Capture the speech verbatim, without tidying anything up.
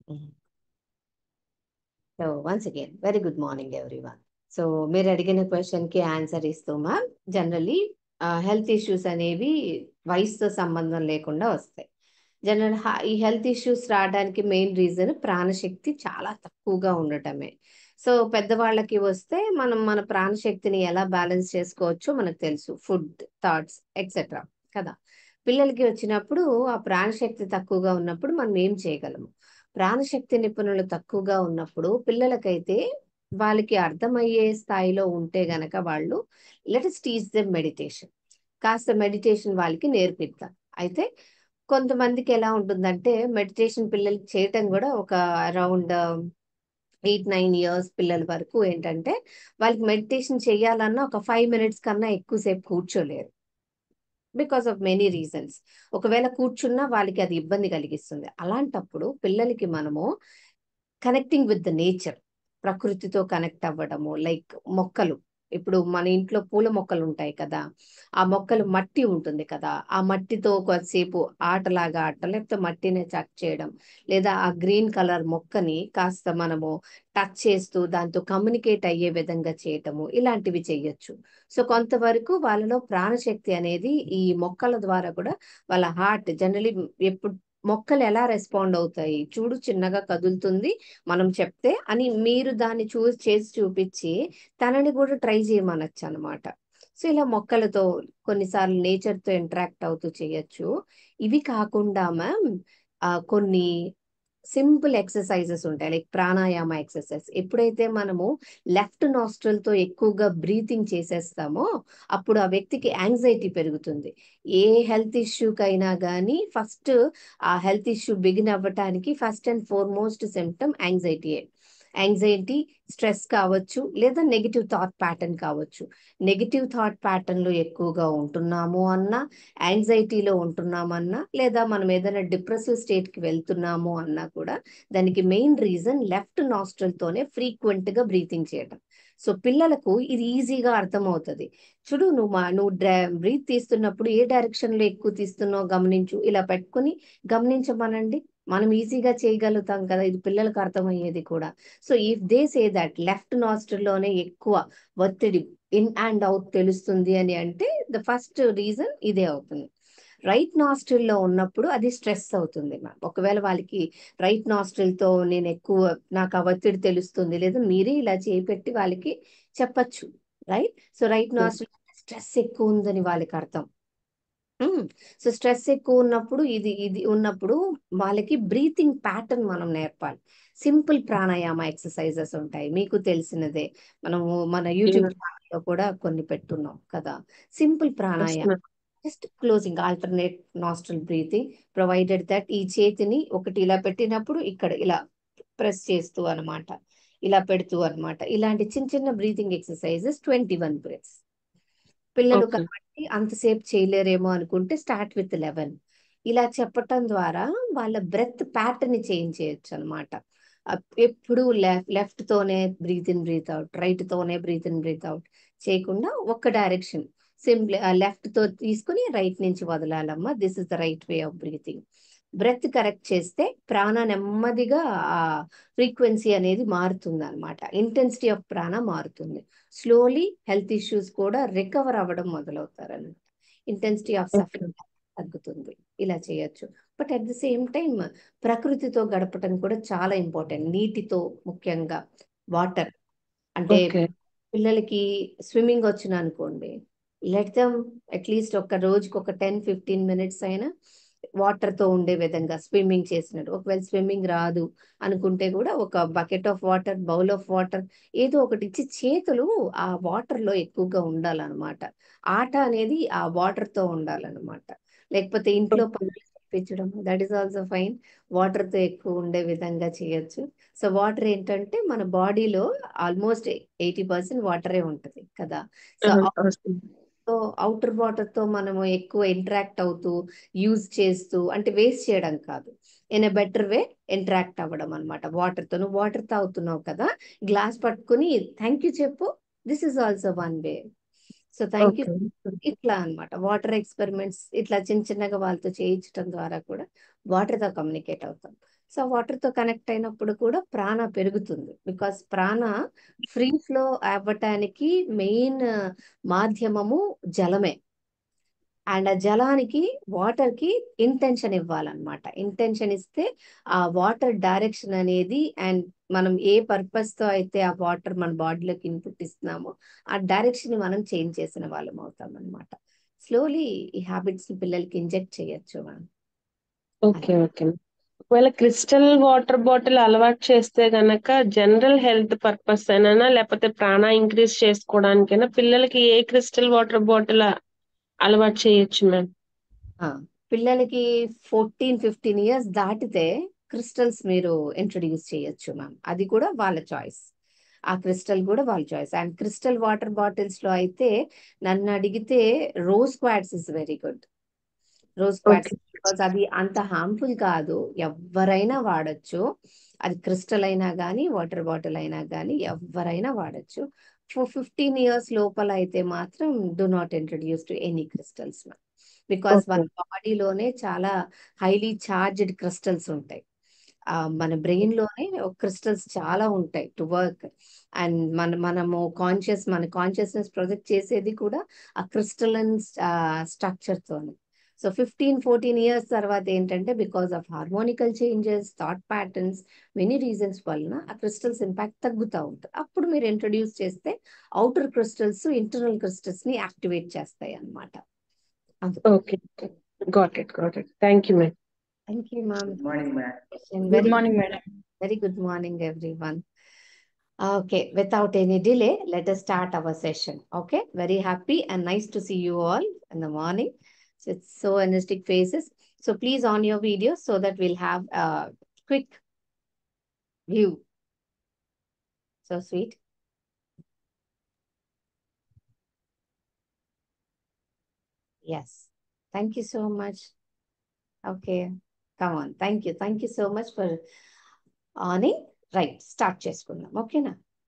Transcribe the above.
Mm. So once again, very good morning, everyone. So మీరు అడిగిన question కి answer ఇస్తూ మ్యామ్, జనరలీ హెల్త్ ఇష్యూస్ అనేవి వయసుతో సంబంధం లేకుండా వస్తాయి. జనరల్ ఈ హెల్త్ ఇష్యూస్ రావడానికి మెయిన్ రీజన్ ప్రాణశక్తి చాలా తక్కువగా ఉండటమే. సో పెద్దవాళ్ళకి వస్తే మనం మన ప్రాణశక్తిని ఎలా బ్యాలెన్స్ చేసుకోవచ్చో మనకు తెలుసు, ఫుడ్, థాట్స్ ఎక్సెట్రా కదా. పిల్లలకి వచ్చినప్పుడు ఆ ప్రాణశక్తి తక్కువగా ఉన్నప్పుడు మనం ఏం చేయగలము? ప్రాణశక్తి నిపుణులు తక్కువగా ఉన్నప్పుడు పిల్లలకైతే వాళ్ళకి అర్థమయ్యే స్థాయిలో ఉంటే గనక వాళ్ళు లెట్స్ టీచ్ దెమ్ మెడిటేషన్. కాస్త మెడిటేషన్ వాళ్ళకి నేర్పిద్దాం. అయితే కొంతమందికి ఎలా ఉంటుందంటే మెడిటేషన్ పిల్లలకి చేయటం కూడా ఒక అరౌండ్ ఎయిట్ నైన్ ఇయర్స్ పిల్లల వరకు ఏంటంటే వాళ్ళకి మెడిటేషన్ చేయాలన్నా ఒక ఫైవ్ మినిట్స్ కన్నా ఎక్కువసేపు కూర్చోలేరు, బికాస్ ఆఫ్ మెనీ రీజన్స్. ఒకవేళ కూర్చున్నా వాళ్ళకి అది ఇబ్బంది కలిగిస్తుంది. అలాంటప్పుడు పిల్లలకి మనము కనెక్టింగ్ విత్ ద నేచర్, ప్రకృతితో కనెక్ట్ అవ్వడము, లైక్ మొక్కలు. ఇప్పుడు మన ఇంట్లో పూల మొక్కలు ఉంటాయి కదా, ఆ మొక్కలు మట్టి ఉంటుంది కదా, ఆ మట్టితో కొద్దిసేపు ఆటలాగా ఆడటం, లేకపోతే మట్టిని చక్ చేయడం, లేదా ఆ గ్రీన్ కలర్ మొక్కని కాస్త మనము టచ్ చేస్తూ దాంతో కమ్యూనికేట్ అయ్యే విధంగా చేయటము, ఇలాంటివి చేయొచ్చు. సో కొంతవరకు వాళ్ళలో ప్రాణశక్తి అనేది ఈ మొక్కల ద్వారా కూడా వాళ్ళ హార్ట్ జనరలీ ఎప్పుడు మొక్కలు ఎలా రెస్పాండ్ అవుతాయి చూడు, చిన్నగా కదులుతుంది మనం చెప్తే అని, మీరు దాన్ని చూ చేసి చూపించి తనని కూడా ట్రై చేయమనొచ్చు అనమాట. సో ఇలా మొక్కలతో కొన్నిసార్లు నేచర్ తో ఇంటరాక్ట్ అవుతూ చేయొచ్చు. ఇవి కాకుండా మ్యామ్ కొన్ని సింపుల్ ఎక్సర్సైజెస్ ఉంటాయి, లైక్ ప్రాణాయామ ఎక్సర్సైజ్. ఎప్పుడైతే మనము లెఫ్ట్ నాస్ట్రల్ తో ఎక్కువగా బ్రీతింగ్ చేసేస్తామో అప్పుడు ఆ వ్యక్తికి యాంగ్జైటీ పెరుగుతుంది. ఏ హెల్త్ ఇష్యూకైనా కానీ ఫస్ట్ ఆ హెల్త్ ఇష్యూ బిగిన్ అవ్వటానికి ఫస్ట్ అండ్ ఫార్మోస్ట్ సిమ్టమ్ యాంగ్జైటీయే. యాంగ్జైటీ స్ట్రెస్ కావచ్చు, లేదా నెగిటివ్ థాట్ ప్యాటర్న్ కావచ్చు. నెగిటివ్ థాట్ ప్యాటర్న్ లో ఎక్కువగా ఉంటున్నాము అన్నా, యాంగ్జైటీలో ఉంటున్నామన్నా, లేదా మనం ఏదైనా డిప్రెసివ్ స్టేట్ కి వెళ్తున్నాము అన్నా కూడా దానికి మెయిన్ రీజన్ లెఫ్ట్ నాస్ట్రల్ తోనే ఫ్రీక్వెంట్ గా బ్రీతింగ్ చేయడం. సో పిల్లలకు ఇది ఈజీగా అర్థమవుతుంది. చూడు, నువ్వు మా నువ్వు బ్రీత్ తీస్తున్నప్పుడు ఏ డైరెక్షన్ లో ఎక్కువ తీస్తున్నావు గమనించు, ఇలా పెట్టుకుని గమనించమనండి. మనం ఈజీగా చేయగలుగుతాం కదా, ఇది పిల్లలకు అర్థమయ్యేది కూడా. So if they say that left nostril లోనే ఎక్కువ ఒత్తిడి ఇన్ అండ్ అవుట్ తెలుస్తుంది అని అంటే ద ఫస్ట్ రీజన్ ఇదే అవుతుంది. రైట్ నాస్ట్రిల్ లో ఉన్నప్పుడు అది స్ట్రెస్ అవుతుంది మ్యామ్. ఒకవేళ వాళ్ళకి రైట్ నాస్ట్రిల్ తో నేను ఎక్కువ నాకు ఆ ఒత్తిడి తెలుస్తుంది, లేదా మీరే ఇలా చేపెట్టి వాళ్ళకి చెప్పచ్చు, right. So right nostril stress ఎక్కువ ఉందని వాళ్ళకి అర్థం. సో స్ట్రెస్ ఎక్కువ ఉన్నప్పుడు ఇది ఇది ఉన్నప్పుడు వాళ్ళకి బ్రీతింగ్ ప్యాటర్న్ మనం నేర్పాలి. సింపుల్ ప్రాణాయామ ఎక్సర్సైజెస్ ఉంటాయి, మీకు తెలిసినదే. మనము మన యూట్యూబ్ ఛానల్లో కూడా కొన్ని పెట్టున్నాం కదా. సింపుల్ ప్రాణాయామం, just closing alternate nostril breathing, provided that ఈ చేతిని ఒకటి ఇలా పెట్టినప్పుడు ఇక్కడ ఇలా ప్రెస్ చేస్తూ అనమాట, ఇలా పెడుతూ అనమాట. ఇలాంటి చిన్న చిన్న breathing exercises twenty one breaths. పిల్లలు కాబట్టి అంతసేపు చేయలేరేమో అనుకుంటే స్టార్ట్ విత్ లెవెన్. ఇలా చెప్పటం ద్వారా వాళ్ళ బ్రెత్ ప్యాటర్న్ చేంజ్ చేయొచ్చు అనమాట. ఎప్పుడు లెఫ్ట్ తోనే breathe in breathe out, right తోనే బ్రీత్ ఇన్ బ్రీత్ అవుట్ చేయకుండా ఒక్క డైరెక్షన్ సింప్లీ లెఫ్ట్ తో తీసుకుని రైట్ నుంచి వదలాలమ్మా, this is the right way of breathing. Breath correct చేస్తే ప్రాణ నెమ్మదిగా ఆ ఫ్రీక్వెన్సీ అనేది మారుతుంది అనమాట, ఇంటెన్సిటీ ఆఫ్ ప్రాణ మారుతుంది. స్లోలీ హెల్త్ ఇష్యూస్ కూడా రికవర్ అవ్వడం మొదలవుతారు అనమాట, ఇంటెన్సిటీ ఆఫ్ సఫరింగ్ తగ్గుతుంది. ఇలా చేయొచ్చు. But at the same time ప్రకృతితో గడపటం కూడా చాలా ఇంపార్టెంట్. నీటితో, ముఖ్యంగా వాటర్. అంటే పిల్లలకి స్విమ్మింగ్ వచ్చిన అనుకోండి, లెట్ దెమ్ అట్లీస్ట్ ఒక రోజుకి ఒక టెన్ ఫిఫ్టీన్ మినిట్స్ అయినా వాటర్ తో ఉండే విధంగా స్విమ్మింగ్ చేసినట్టు. ఒకవేళ స్విమ్మింగ్ రాదు అనుకుంటే కూడా ఒక bucket of water, bowl of water ఏదో ఒకటి ఇచ్చి చేతులు ఆ వాటర్ లో ఎక్కువగా ఉండాలన్నమాట. ఆట అనేది ఆ వాటర్ తో ఉండాలన్నమాట. లేకపోతే ఇంట్లో పనులు చేయించడం, that is also fine. Water తో ఎక్కువ ఉండే విధంగా చేయొచ్చు. సో వాటర్ ఏంటంటే మన బాడీలో ఆల్మోస్ట్ ఎయిటీ పర్సెంట్ వాటరే ఉంటది కదా. సో సో అవుటర్ వాటర్ తో మనము ఎక్కువ ఇంటరాక్ట్ అవుతూ యూజ్ చేస్తూ, అంటే వేస్ట్ చేయడం కాదు, in a better way interact అవ్వడం అనమాట. వాటర్ తో నువ్వు వాటర్ తాగుతున్నావు కదా, గ్లాస్ పట్టుకుని థ్యాంక్ యూ చెప్పు, this is also one way. So thank you, ఇట్లా అనమాట. వాటర్ ఎక్స్పెరిమెంట్స్ ఇట్లా చిన్న చిన్నగా వాళ్ళతో చేయించడం ద్వారా కూడా వాటర్ తో కమ్యూనికేట్ అవుతాం. సో వాటర్తో కనెక్ట్ అయినప్పుడు కూడా ప్రాణ పెరుగుతుంది. బికాస్ ప్రాణ ఫ్రీ ఫ్లో అవ్వటానికి మెయిన్ మాధ్యమము జలమే. అండ్ ఆ జలానికి వాటర్ కి ఇంటెన్షన్ ఇవ్వాలన్నమాట. ఇంటెన్షన్ ఇస్తే ఆ వాటర్ డైరెక్షన్ అనేది, అండ్ మనం ఏ పర్పస్ తో అయితే ఆ వాటర్ మన బాడీలోకి ఇన్పుట్ ఇస్తున్నామో ఆ డైరెక్షన్ ని మనం చేంజ్ చేసిన వాళ్ళం అవుతాం అనమాట. స్లోలీ ఈ హ్యాబిట్స్ ని పిల్లలకి ఇంజెక్ట్ చేయొచ్చు మనం. ఓకే ఓకే ఒకవేళ క్రిస్టల్ వాటర్ బాటిల్ అలవాటు చేస్తే గనక జనరల్ హెల్త్ పర్పస్ అయినా లేకపోతే ప్రాణ ఇంక్రీజ్ చేసుకోవడానికైనా పిల్లలకి ఏ క్రిస్టల్ వాటర్ బాటిల్ అలవాటు చేయొచ్చు మ్యామ్? ఆ, పిల్లలకి ఫోర్టీన్ ఫిఫ్టీన్ ఇయర్స్ దాటితే క్రిస్టల్స్ మీరు ఇంట్రొడ్యూస్ చేయొచ్చు మ్యామ్. అది కూడా వాళ్ళ చాయిస్. ఆ క్రిస్టల్ కూడా వాళ్ళ choice. And crystal water bottles లో అయితే నన్ను అడిగితే rose quartz is very good. Rose quartz okay because అది అంత హార్మ్ఫుల్ కాదు, ఎవరైనా వాడచ్చు. అది క్రిస్టల్ అయినా కానీ వాటర్ బాటిల్ అయినా కానీ ఎవరైనా వాడచ్చు. ఫర్ ఫిఫ్టీన్ ఇయర్స్ లోపల అయితే మాత్రం do not introduce to any crystals ma'am. Because okay వాళ్ళ బాడీలోనే చాలా హైలీ చార్జ్డ్ క్రిస్టల్స్ ఉంటాయి. ఆ, మన బ్రెయిన్ లోనే క్రిస్టల్స్ చాలా ఉంటాయి టు వర్క్. అండ్ మన మనము కాన్షియస్ మన కాన్షియస్నెస్ ప్రొజెక్ట్ చేసేది కూడా ఆ క్రిస్టలైన్ స్ట్రక్చర్ తోనే. సో ఫిఫ్టీన్ ఫోర్టీన్ ఇయర్స్ తర్వాత ఏంటంటే because of hormonal changes, thought patterns, many reasons వలన ఆ క్రిస్టల్స్ ఇంపాక్ట్ తగ్గుతూ ఉంటుంది. అప్పుడు మీరు ఇంట్రడ్యూస్ చేస్తే అవుటర్ క్రిస్టల్స్ ఇంటర్నల్ క్రిస్టల్స్ ని యాక్టివేట్ చేస్తాయి అన్నమాట. Okay got it got it thank you ma'am. Thank you ma'am. Good morning, ma'am. Good very morning, madam. Very good morning everyone. Okay, without any delay, let us start our session. Okay, very happy and nice to see you all in the morning. So it's so energetic faces. So please on your video so that we'll have a quick view. So sweet. Yes. Thank you so much. Okay. Come on. Thank you. Thank you so much for on it. Right. Start చేసుకుందాం. ఓకేనా?